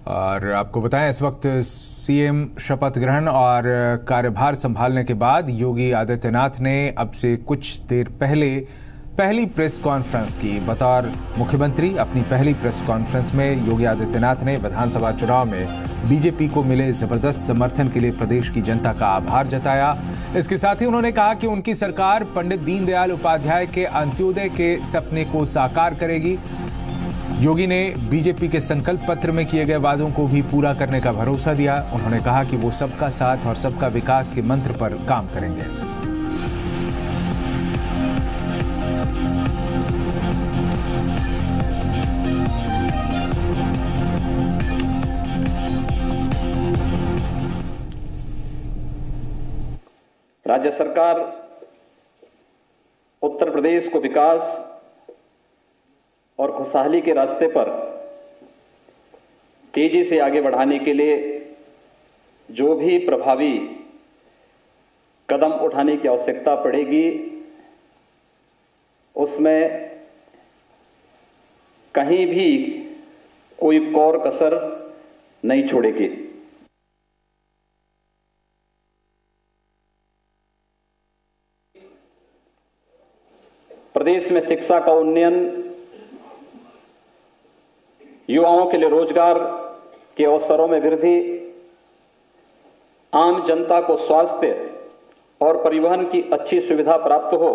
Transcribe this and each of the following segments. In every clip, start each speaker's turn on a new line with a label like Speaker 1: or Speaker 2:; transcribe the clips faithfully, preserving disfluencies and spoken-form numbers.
Speaker 1: और आपको बताएं, इस वक्त सीएम शपथ ग्रहण और कार्यभार संभालने के बाद योगी आदित्यनाथ ने अब से कुछ देर पहले पहली प्रेस कॉन्फ्रेंस की। बतौर मुख्यमंत्री अपनी पहली प्रेस कॉन्फ्रेंस में योगी आदित्यनाथ ने विधानसभा चुनाव में बीजेपी को मिले जबरदस्त समर्थन के लिए प्रदेश की जनता का आभार जताया। इसके साथ ही उन्होंने कहा कि उनकी सरकार पंडित दीनदयाल उपाध्याय के अंत्योदय के सपने को साकार करेगी। योगी ने बीजेपी के संकल्प पत्र में किए गए वादों को भी पूरा करने का भरोसा दिया। उन्होंने कहा कि वो सबका साथ और सबका विकास के मंत्र पर काम करेंगे।
Speaker 2: राज्य सरकार उत्तर प्रदेश को विकास और खुशहाली के रास्ते पर तेजी से आगे बढ़ाने के लिए जो भी प्रभावी कदम उठाने की आवश्यकता पड़ेगी, उसमें कहीं भी कोई कौर कसर नहीं छोड़ेगी। प्रदेश में शिक्षा का उन्नयन, युवाओं के लिए रोजगार के अवसरों में वृद्धि, आम जनता को स्वास्थ्य और परिवहन की अच्छी सुविधा प्राप्त हो,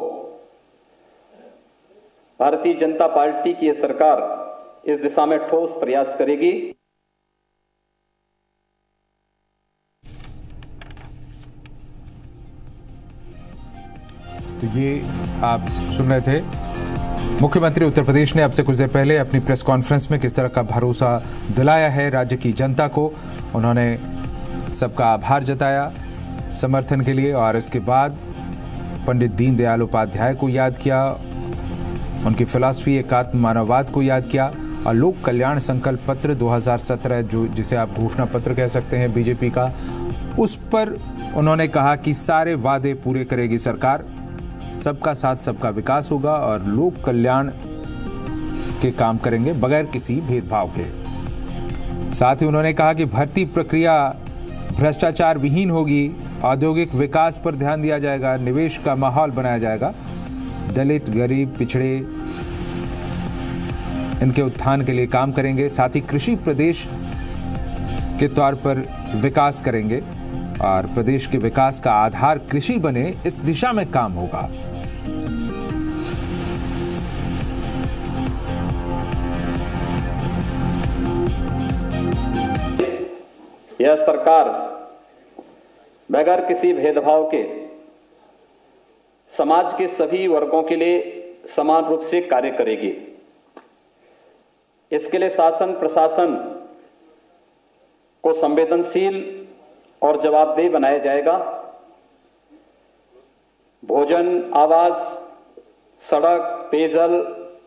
Speaker 2: भारतीय जनता पार्टी की यह सरकार इस दिशा में ठोस प्रयास करेगी।
Speaker 1: तो ये आप सुन रहे थे मुख्यमंत्री उत्तर प्रदेश ने अब से कुछ देर पहले अपनी प्रेस कॉन्फ्रेंस में किस तरह का भरोसा दिलाया है राज्य की जनता को। उन्होंने सबका आभार जताया समर्थन के लिए और इसके बाद पंडित दीनदयाल उपाध्याय को याद किया, उनकी फिलॉसफी एकात्म मानववाद को याद किया और लोक कल्याण संकल्प पत्र दो हज़ार सत्रह, जो जिसे आप घोषणा पत्र कह सकते हैं बीजेपी का, उस पर उन्होंने कहा कि सारे वादे पूरे करेगी सरकार, सबका साथ सबका विकास होगा और लोक कल्याण के काम करेंगे बगैर किसी भेदभाव के। साथ ही उन्होंने कहा कि भर्ती प्रक्रिया भ्रष्टाचार विहीन होगी, औद्योगिक विकास पर ध्यान दिया जाएगा, निवेश का माहौल बनाया जाएगा, दलित, गरीब, पिछड़े इनके उत्थान के लिए काम करेंगे। साथ ही कृषि प्रदेश के तौर पर विकास करेंगे और प्रदेश के विकास का आधार कृषि बने, इस दिशा में काम होगा।
Speaker 2: यह सरकार बगैर किसी भेदभाव के समाज के सभी वर्गों के लिए समान रूप से कार्य करेगी। इसके लिए शासन प्रशासन को संवेदनशील और जवाबदेह बनाया जाएगा। भोजन, आवास, सड़क, पेयजल,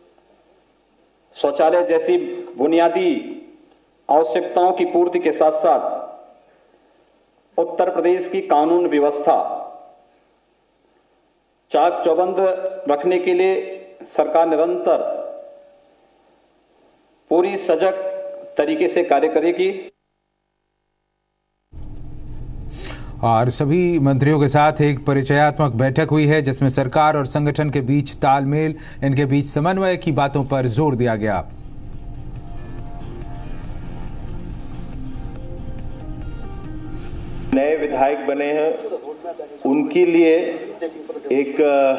Speaker 2: शौचालय जैसी बुनियादी आवश्यकताओं की पूर्ति के साथ साथ उत्तर प्रदेश की कानून व्यवस्था चाक चौबंद रखने के लिए सरकार निरंतर पूरी सजग तरीके से कार्य करेगी।
Speaker 1: और सभी मंत्रियों के साथ एक परिचयात्मक बैठक हुई है जिसमें सरकार और संगठन के बीच तालमेल, इनके बीच समन्वय की बातों पर जोर दिया गया।
Speaker 3: नए विधायक बने हैं, उनके लिए एक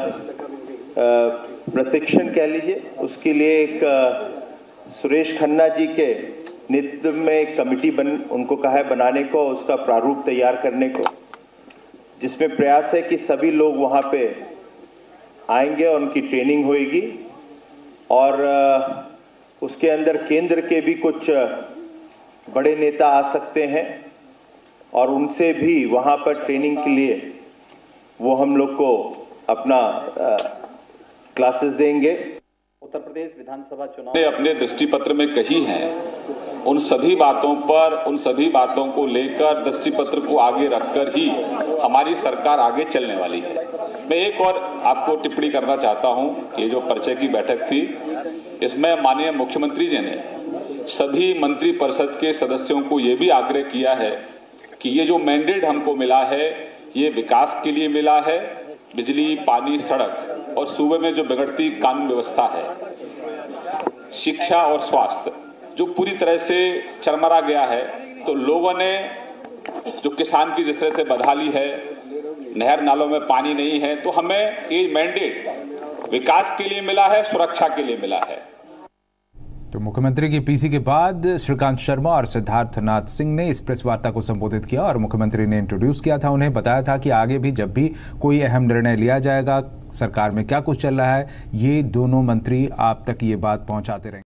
Speaker 3: प्रशिक्षण कह लीजिए, उसके लिए एक सुरेश खन्ना जी के नेतृत्व में एक कमेटी बन उनको कहा है बनाने को, उसका प्रारूप तैयार करने को, जिसमें प्रयास है कि सभी लोग वहां पे आएंगे और उनकी ट्रेनिंग होगी और उसके अंदर केंद्र के भी कुछ बड़े नेता आ सकते हैं और उनसे भी वहां पर ट्रेनिंग के लिए वो हम लोग को अपना क्लासेस देंगे।
Speaker 2: उत्तर प्रदेश विधानसभा चुनाव
Speaker 4: ने अपने दृष्टि पत्र में कही हैं, उन सभी बातों पर उन सभी बातों को लेकर दृष्टि पत्र को आगे रखकर ही हमारी सरकार आगे चलने वाली है। मैं एक और आपको टिप्पणी करना चाहता हूं। ये जो परिचय की बैठक थी, इसमें माननीय मुख्यमंत्री जी ने सभी मंत्रिपरिषद के सदस्यों को ये भी आग्रह किया है कि ये जो मैंडेट हमको मिला है ये विकास के लिए मिला है। बिजली, पानी, सड़क और सूबे में जो बिगड़ती कानून व्यवस्था है, शिक्षा और स्वास्थ्य जो पूरी तरह से चरमरा गया है, तो लोगों ने जो किसान की जिस तरह से बदहाली है, नहर नालों में पानी नहीं है, तो हमें ये मैंडेट विकास के लिए मिला है, सुरक्षा के लिए मिला है।
Speaker 1: तो मुख्यमंत्री की पीसी के बाद श्रीकांत शर्मा और सिद्धार्थनाथ सिंह ने इस प्रेस वार्ता को संबोधित किया और मुख्यमंत्री ने इंट्रोड्यूस किया था, उन्हें बताया था कि आगे भी जब भी कोई अहम निर्णय लिया जाएगा, सरकार में क्या कुछ चल रहा है, ये दोनों मंत्री आप तक ये बात पहुंचाते रहेंगे।